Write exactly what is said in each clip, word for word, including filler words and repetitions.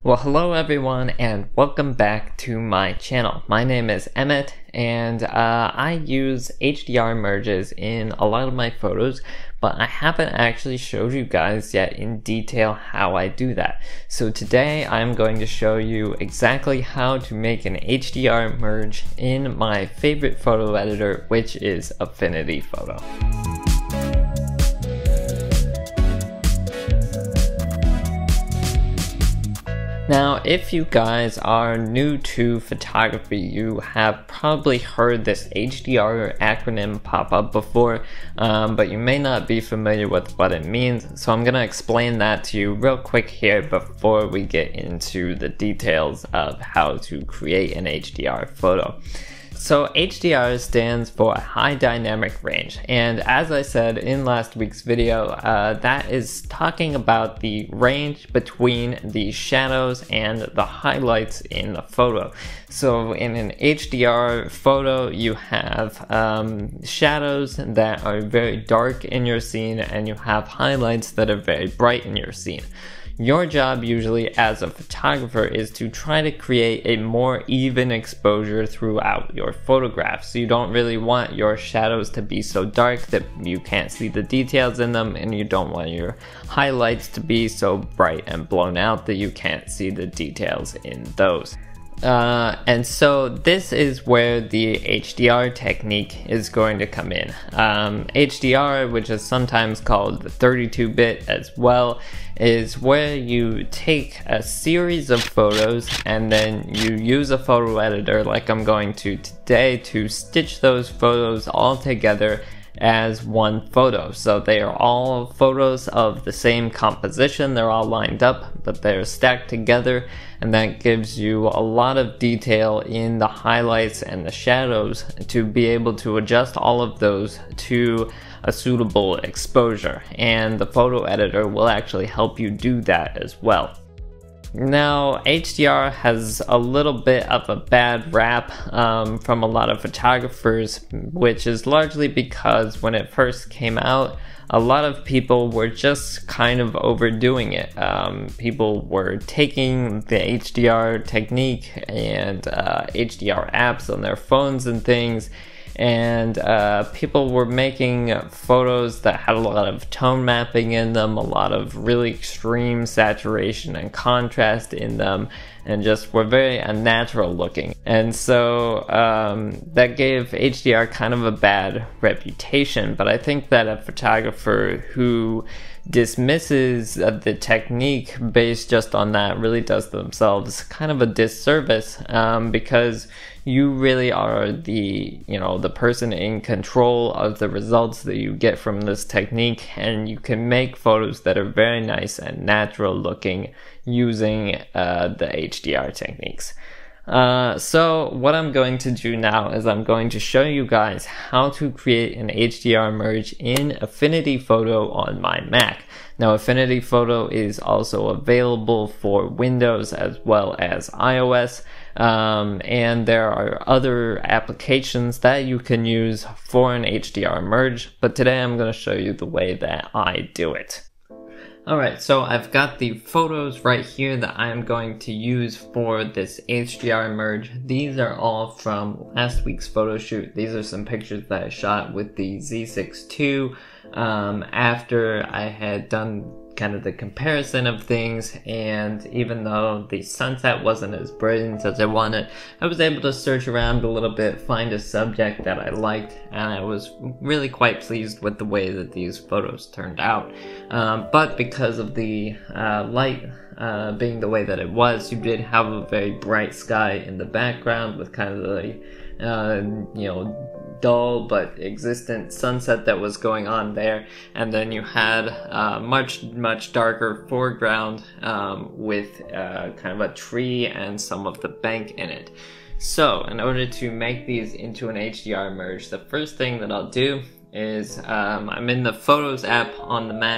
Well, hello everyone and welcome back to my channel. My name is Emmett and uh, I use H D R merges in a lot of my photos, but I haven't actually showed you guys yet in detail how I do that. So today I'm going to show you exactly how to make an H D R merge in my favorite photo editor, which is Affinity Photo. Now, if you guys are new to photography, you have probably heard this H D R acronym pop up before, um, but you may not be familiar with what it means, so I'm going to explain that to you real quick here before we get into the details of how to create an H D R photo. So H D R stands for High Dynamic Range, and as I said in last week's video, uh, that is talking about the range between the shadows and the highlights in the photo. So in an H D R photo, you have um, shadows that are very dark in your scene, and you have highlights that are very bright in your scene. Your job usually as a photographer is to try to create a more even exposure throughout your photographs. So you don't really want your shadows to be so dark that you can't see the details in them, and you don't want your highlights to be so bright and blown out that you can't see the details in those. Uh, and so this is where the H D R technique is going to come in. Um, H D R, which is sometimes called the thirty-two bit as well, is where you take a series of photos and then you use a photo editor like I'm going to today to stitch those photos all together as one photo. So they are all photos of the same composition, they're all lined up, but they're stacked together, and that gives you a lot of detail in the highlights and the shadows to be able to adjust all of those to a suitable exposure, and the photo editor will actually help you do that as well. Now, H D R has a little bit of a bad rap um, from a lot of photographers, which is largely because when it first came out, a lot of people were just kind of overdoing it. Um, people were taking the H D R technique and uh, H D R apps on their phones and things, and uh, people were making photos that had a lot of tone mapping in them, a lot of really extreme saturation and contrast in them, and just were very unnatural looking. And so um, that gave H D R kind of a bad reputation, but I think that a photographer who dismisses the technique based just on that really does themselves kind of a disservice, um, because you really are the, you know, the person in control of the results that you get from this technique, and you can make photos that are very nice and natural looking using uh, the H D R techniques. Uh, so what I'm going to do now is I'm going to show you guys how to create an H D R merge in Affinity Photo on my Mac. Now, Affinity Photo is also available for Windows as well as iOS, um, and there are other applications that you can use for an H D R merge, but today I'm going to show you the way that I do it. Alright, so I've got the photos right here that I'm going to use for this H D R merge. These are all from last week's photo shoot. These are some pictures that I shot with the Z six two um, after I had done kind of the comparison of things, and even though the sunset wasn't as brilliant as I wanted, I was able to search around a little bit, find a subject that I liked, and I was really quite pleased with the way that these photos turned out. Um, but because of the uh, light uh, being the way that it was, you did have a very bright sky in the background with kind of the uh, you know, dull but existent sunset that was going on there, and then you had a much much darker foreground um, with uh, kind of a tree and some of the bank in it. So in order to make these into an H D R merge, the first thing that I'll do is um, I'm in the Photos app on the Mac,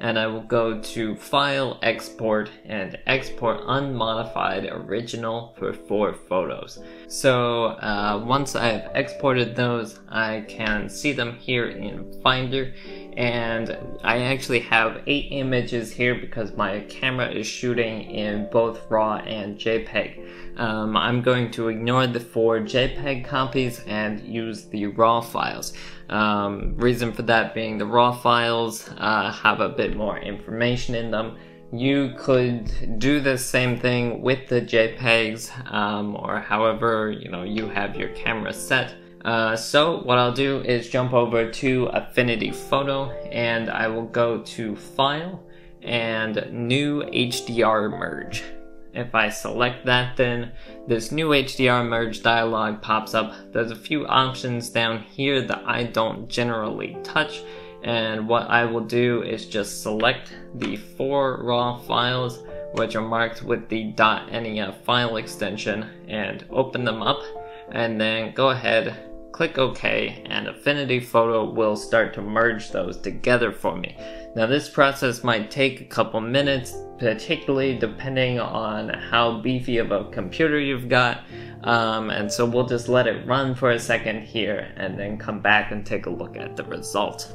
and I will go to File, Export, and Export Unmodified Original for four photos. So uh, once I've exported those, I can see them here in Finder, and I actually have eight images here because my camera is shooting in both RAW and JPEG. Um, I'm going to ignore the four JPEG copies and use the RAW files. Um, reason for that being the RAW files uh, have a bit more information in them. You could do the same thing with the JPEGs, um, or however you know you have your camera set. Uh, so what I'll do is jump over to Affinity Photo, and I will go to File and New H D R Merge. If I select that, then this new H D R Merge dialog pops up. There's a few options down here that I don't generally touch, and what I will do is just select the four RAW files which are marked with the .nef file extension and open them up, and then go ahead, click OK, and Affinity Photo will start to merge those together for me. Now this process might take a couple minutes, particularly depending on how beefy of a computer you've got, um, and so we'll just let it run for a second here and then come back and take a look at the result.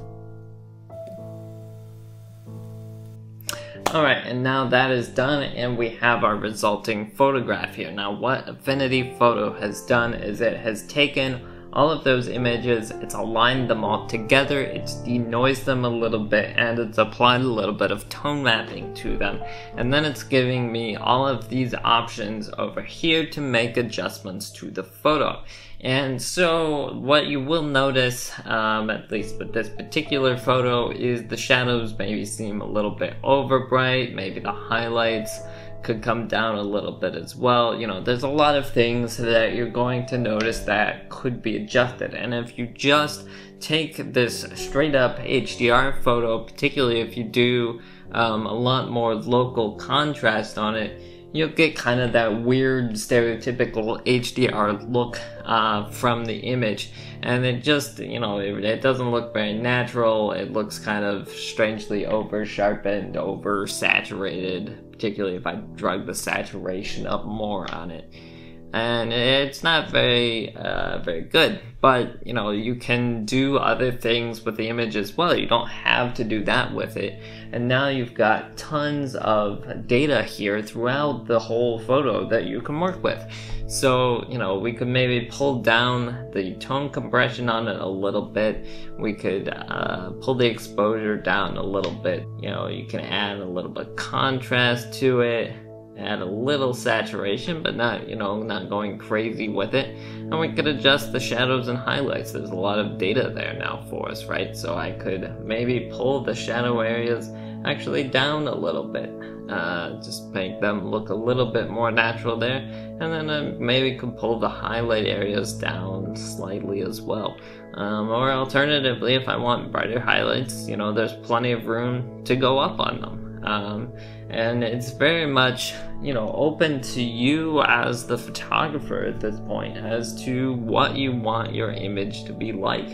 Alright, and now that is done and we have our resulting photograph here. Now what Affinity Photo has done is it has taken all of those images, it's aligned them all together, it's denoised them a little bit, and it's applied a little bit of tone mapping to them. And then it's giving me all of these options over here to make adjustments to the photo. And so what you will notice, um, at least with this particular photo, is the shadows maybe seem a little bit over bright, maybe the highlights could come down a little bit as well. You know, there's a lot of things that you're going to notice that could be adjusted, and if you just take this straight up H D R photo, particularly if you do um, a lot more local contrast on it, you'll get kind of that weird stereotypical H D R look uh, from the image, and it just, you know, it, it doesn't look very natural. It looks kind of strangely over sharpened, over saturated, particularly if I drug the saturation up more on it. And it's not very, uh, very good, but you know, you can do other things with the image as well. You don't have to do that with it. And now you've got tons of data here throughout the whole photo that you can work with. So, you know, we could maybe pull down the tone compression on it a little bit. We could uh, pull the exposure down a little bit. You know, you can add a little bit of contrast to it, add a little saturation, but not, you know, not going crazy with it. And we could adjust the shadows and highlights. There's a lot of data there now for us, right? So I could maybe pull the shadow areas actually down a little bit. Uh, just make them look a little bit more natural there. And then I maybe could pull the highlight areas down slightly as well. Um, or alternatively, if I want brighter highlights, you know, there's plenty of room to go up on them. Um, and it's very much, you know, open to you as the photographer at this point as to what you want your image to be like.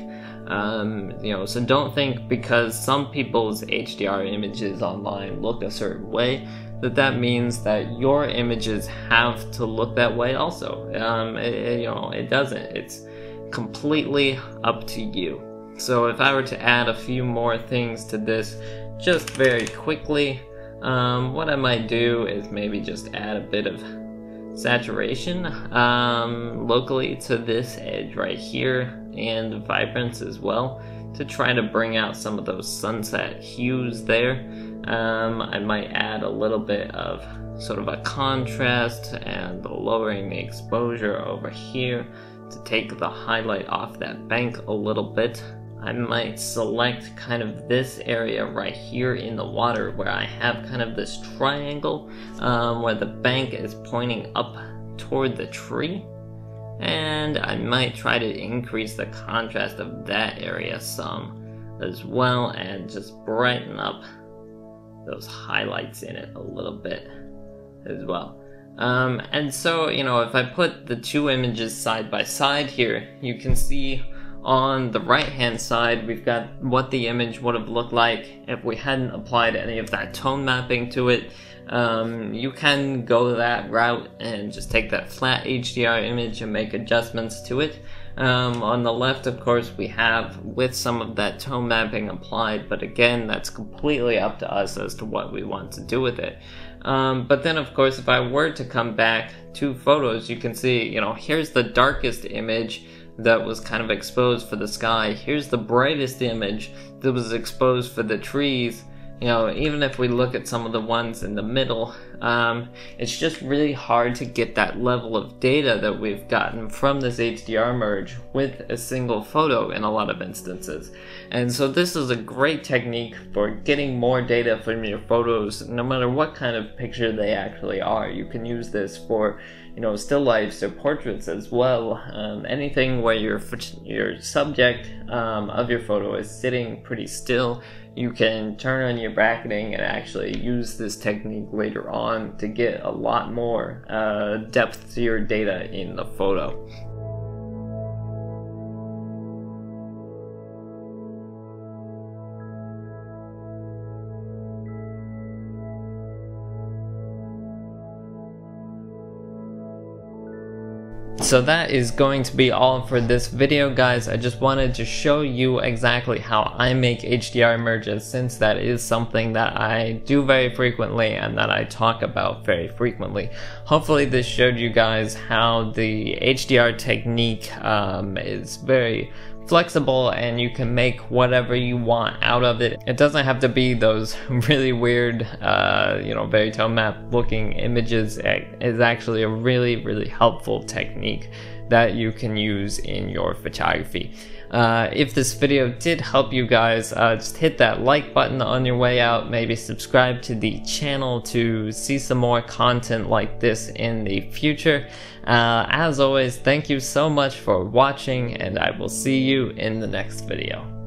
Um, you know, so don't think because some people's H D R images online look a certain way that that means that your images have to look that way also. Um, it, it, you know, it doesn't. It's completely up to you. So if I were to add a few more things to this just very quickly, um, what I might do is maybe just add a bit of saturation um, locally to this edge right here, and vibrance as well, to try to bring out some of those sunset hues there. Um, I might add a little bit of sort of a contrast and lowering the exposure over here to take the highlight off that bank a little bit. I might select kind of this area right here in the water where I have kind of this triangle um, where the bank is pointing up toward the tree. And I might try to increase the contrast of that area some as well, and just brighten up those highlights in it a little bit as well. Um, and so, you know, if I put the two images side by side here, you can see On the right hand side, we've got what the image would have looked like if we hadn't applied any of that tone mapping to it. Um, you can go that route and just take that flat H D R image and make adjustments to it. Um, on the left, of course, we have with some of that tone mapping applied, but again, that's completely up to us as to what we want to do with it. Um, but then, of course, if I were to come back to photos, you can see, you know, here's the darkest image that was kind of exposed for the sky. Here's the brightest image that was exposed for the trees. You know, even if we look at some of the ones in the middle, um, it's just really hard to get that level of data that we've gotten from this H D R merge with a single photo in a lot of instances. And so this is a great technique for getting more data from your photos, no matter what kind of picture they actually are. You can use this for, you know, still lifes or portraits as well. Um, anything where your your subject um, of your photo is sitting pretty still, you can turn on your bracketing and actually use this technique later on to get a lot more uh, depth to your data in the photo. So that is going to be all for this video, guys. I just wanted to show you exactly how I make H D R merges, since that is something that I do very frequently and that I talk about very frequently. Hopefully this showed you guys how the H D R technique um, is very flexible and you can make whatever you want out of it. It doesn't have to be those really weird, uh, you know, very tone map looking images. It is actually a really, really helpful technique that you can use in your photography. Uh, if this video did help you guys, uh, just hit that like button on your way out. Maybe subscribe to the channel to see some more content like this in the future. Uh, as always, thank you so much for watching, and I will see you in the next video.